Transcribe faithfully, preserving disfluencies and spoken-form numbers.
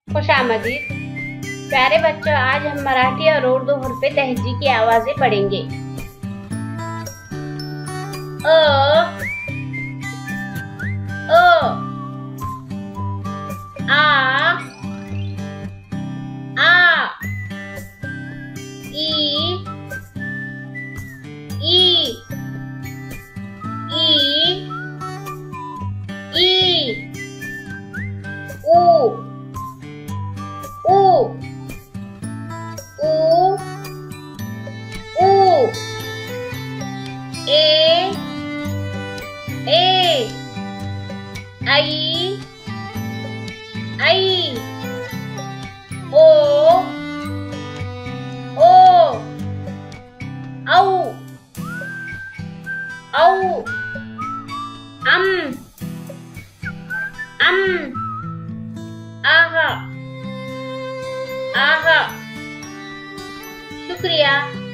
खुशामदीद। प्यारे बच्चों, आज हम मराठी और उर्दू हरफ तहजी की आवाजें पढ़ेंगे। अ अ आ आ ई ई ई ई उ उ उ उ ए ए आई आई ओ ओ औ औ अम अम आहा आहा। शुक्रिया।